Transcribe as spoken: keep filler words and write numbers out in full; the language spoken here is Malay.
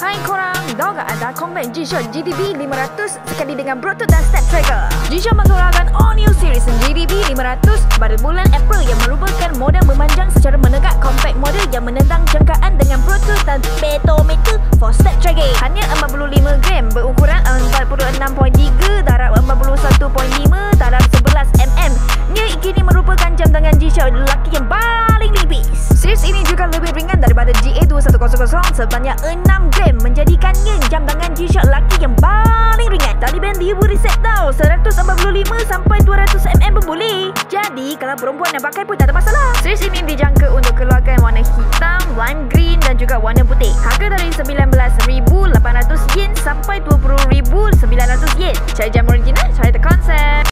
Hai korang, tahu tak ada compact G-Shock G D B lima ratus sekali dengan Bluetooth dan Step Tracker. G-Shock mengeluarkan all new series G D B lima ratus pada bulan April yang merupakan model memanjang secara menegak compact model yang menentang jangkaan dengan Bluetooth dan speedometer for Step Tracking. Hanya empat puluh lima gram, berukuran empat puluh enam perpuluhan tiga, darab empat puluh satu perpuluhan lima, darab sebelas milimeter. Ia kini merupakan jam tangan G-Shock lelaki yang paling nipis. Series ini juga lebih ringan daripada G A dua satu kosong kosong sebanyak enam gram, menjadikannya jam tangan G-Shock lelaki yang paling ringan. Tali band dia reset tau, seratus empat puluh lima sampai dua ratus milimeter pun boleh. Jadi kalau perempuan yang pakai pun tak ada masalah. Series ini dijangka untuk keluarkan warna hitam, lime green dan juga warna putih. Harga dari sembilan belas ribu lapan ratus yen sampai dua puluh ribu sembilan ratus yen. Cari jam original, cari the concept.